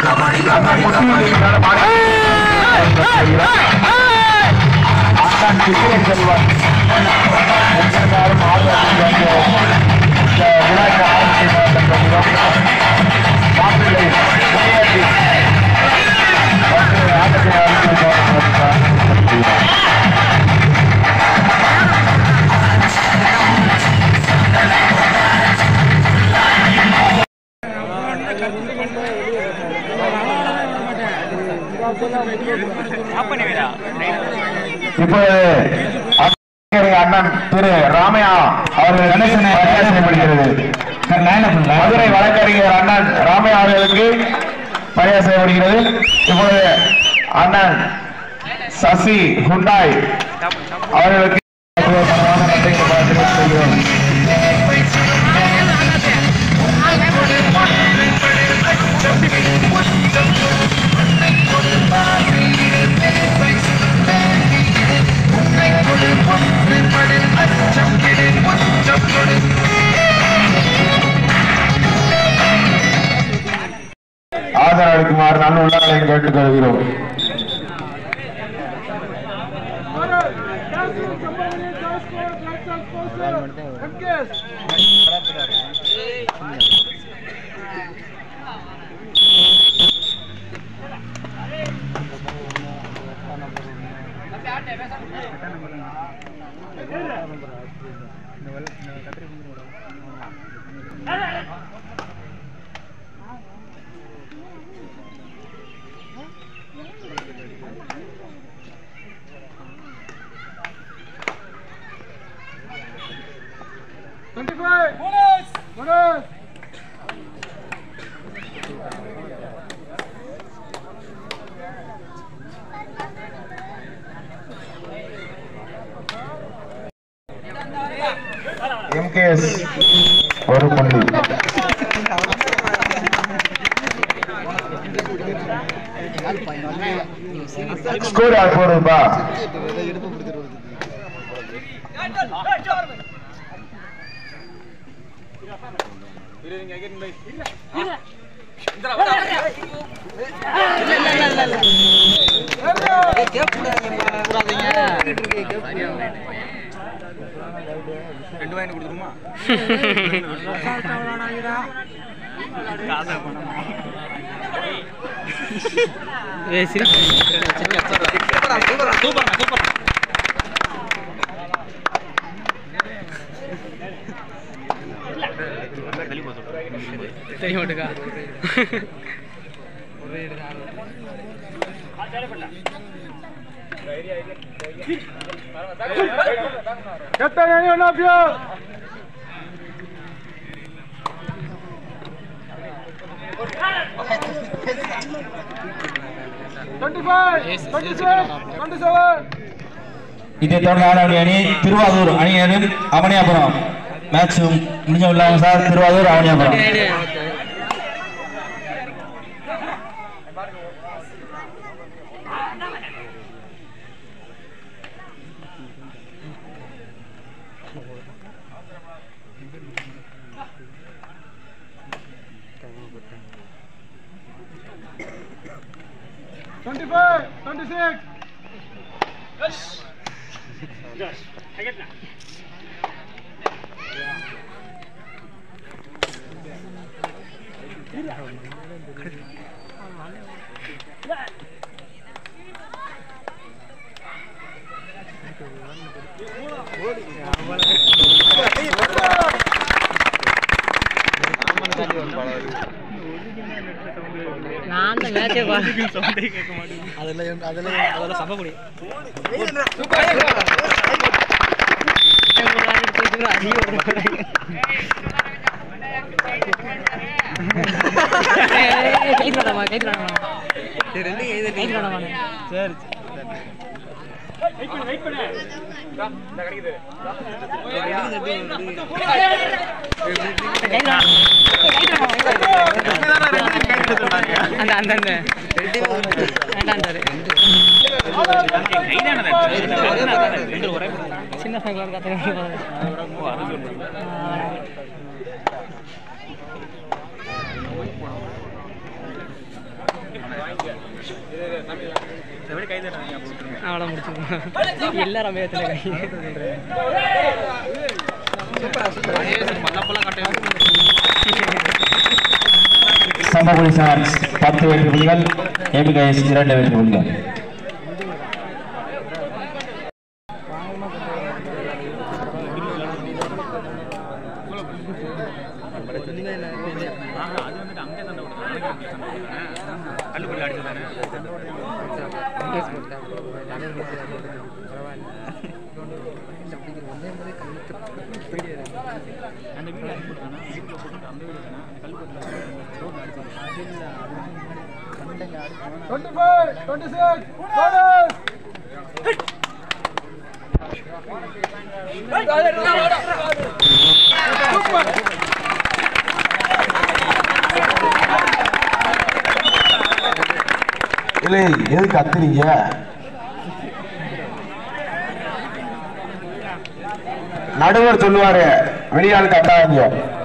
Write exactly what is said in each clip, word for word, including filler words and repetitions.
அண்ணன் திரு ராமையா அவர்கள் செய்யப்படுகிறது. மதுரை வழக்கறிஞர் அண்ணன் ராமையா அவர்களுக்கு மரியாதை செய்யப்படுகிறது. இப்போது அண்ணன் சசி ஹுண்டாய் அவர்களுக்கு ஆதரவளிக்குமாறு நல்ல உள்ளங்களை கேட்டுக் கொள்கிறோம். twenty-five bonus bonus M K S ஒரு புள்ளி ஸ்கோர் ஆல் போடுப்பா. ரெண்டு வாங்கி கொடுத்துருமா தெரிய மாட்டுக்கா Captain, any of you? twenty-five, twenty-six, twenty-seven. இதை தொடர்ந்து அணி திருவாரூர் அணியினரும் அவனியாபுரம் மேட்ச் முடிஞ்ச உள்ளாங்க sir. Thiruvarur Avaniyapuram twenty-five, twenty-six. Yes. Yes. I get that. நான் அந்த மேட்சே பாருங்க சவுண்டே கேட்க மாட்டேங்குது. அதெல்லாம் அதெல்லாம் அதெல்லாம் சப குடி சூப்பர் போயிட்டு அடி ஓடுறாங்க. கைதுடமா கைதுடமா சரி ரெண்டு கைது கைதுடமா சரி வெயிட் பண்ணு வெயிட் பண்ணு இந்த கடிக்குது அந்த அந்த அந்த ரெண்டு வேண்டாம் சார் ரெண்டு ஒரே சின்ன ஃபைல் கத்துறேன். அவ்வளோ முடிச்சுக்கோங்க எல்லாரும் மேத்துல கை சம்பகுடி சான்ஸ் பத்து வெற்றி புள்ளிகள், எம்கேஎஸ் இரண்டு வெற்றி புள்ளிகள். twenty-five, twenty-six, bonus! இல்லை எது கத்துறீங்க? நடுவர் சொல்லுவாரு வெளியாள் கத்தாதீங்க.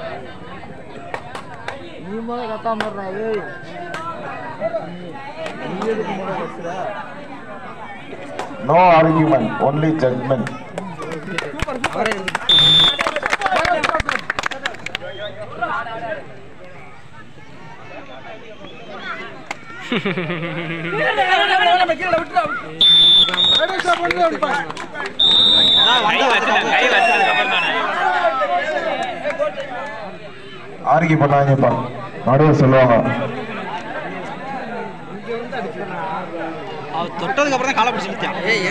No argument, only judgment. ஆர்கி பண்ணாங்கப்பா, நடுவர் சொல்லுவாங்க. தொட்டதுக்கு அப்புறம் தான் காலை பிடிச்சிருக்கான்.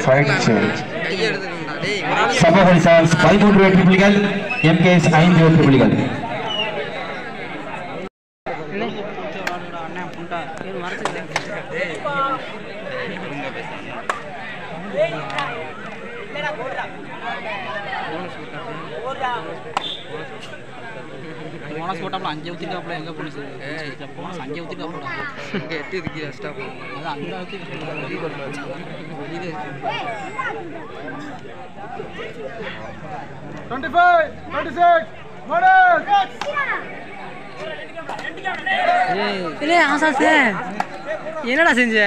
சம்பகுடி சான்ஸ் பதிமூன்று வெற்றி புள்ளிகள், எம்கேஎஸ் ஐந்து வெற்றி புள்ளிகள். போனஸ் போட்டாப்ல அஞ்சு ஊத்திட்டாப்ல எங்க போனஸ் போனஸ் அஞ்சு ஊத்திட்டாப்ல இங்க எட்டு இருக்கு எக்ஸ்ட்ரா அது அங்க ஊத்தி இது twenty-five, twenty-six, bonus! இல்லை ஆசாசு என்னடா செஞ்ச?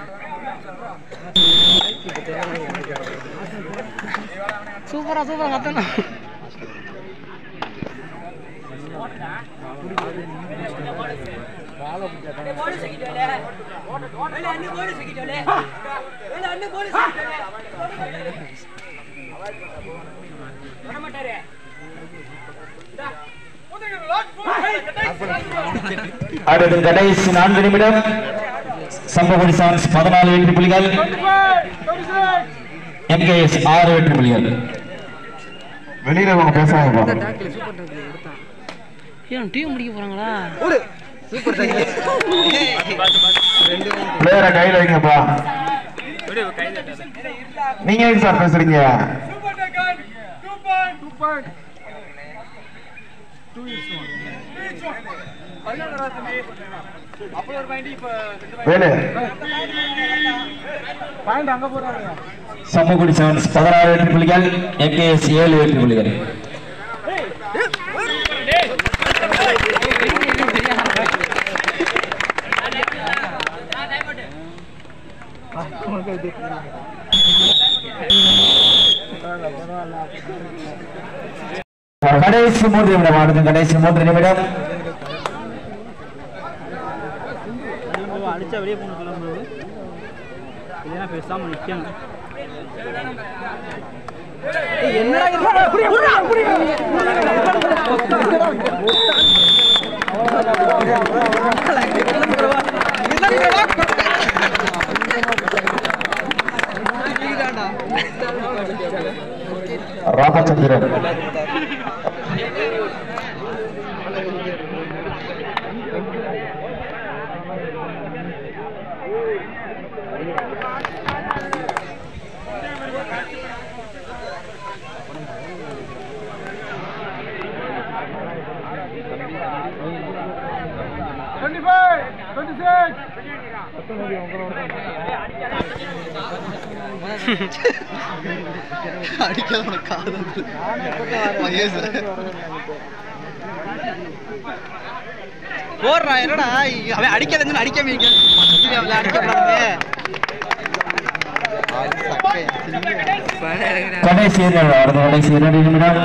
சூப்பரா சூப்பரா கத்தணும். அடுத்த கடைசி நான்கு நிமிடம். சம்பகுடி சான்ஸ் பதினாலு வெற்றி புள்ளிகள், எம்கேஎஸ் ஆறு வெற்றி புள்ளிகள். வெளியில அவங்க பேசுறாங்கப்பா. ஏன் டீம் முடிக்க போறாங்களா? பிளேயரை கையில வைங்கப்பா. நீங்க எங்க சார் பேசுறீங்க? வேலு சம்பகுடி சான்ஸ் பதினாறு வெற்றி புள்ளிகள், எம்கேஎஸ் ஏழு வெற்றி புள்ளிகள். கடைசி மூன்று நிமிடம் ஆடுது. கடைசி மூன்று நிமிடம். அடிச்சா வெளியே போன கிளம்பு இல்லைன்னா பேசாம நிக்கணும். Ramachandran twenty-five, twenty-six. அடிக்காத காது மகேஷ் போடுறா என்னடா அவன் அடிக்காதுன்னு அடிக்காம இருக்க அடிக்கப்படாது. கடைசி இரண்டு அடுத்த கடைசி இரண்டு நிமிடம்.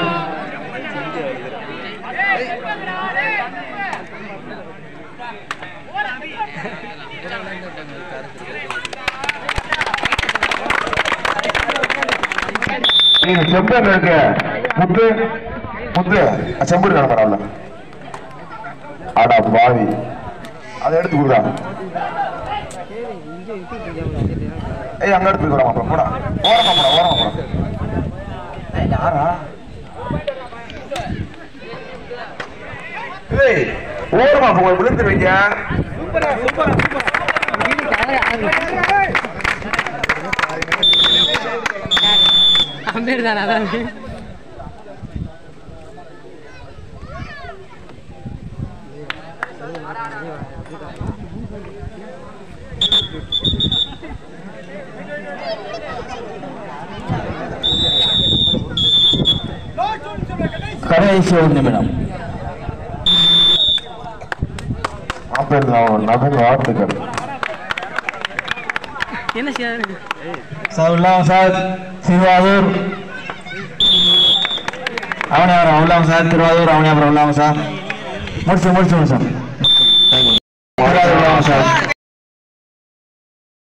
நீங்க செம்பன் இருக்க முத்து முத்து செம்பு இருக்க பரவாயில்ல. ஆடா பாவி அதை எடுத்து கொடுடா. ஏய் அங்க எடுத்து போடா மாப்பிள போடா ஓரமா போடா ஓரமா போடா. யாரா ஏய் ஓரமா போய் விழுந்து வைங்க. சூப்பரா சூப்பரா சூப்பரா. அம்பேர் தானே அதான் கடைசி ஒரு நிமிடம். நவீன் வாழ்த்துக்கள். என்ன செய்யாது சார் உள்ளாங்க சார் திருவாரூர் அவனியாபுரம் உள்ளாங்க சார் திருவாரூர் அவனியாபுரம் உள்ளாங்க சார் முடிச்சு முடிச்சு சார்.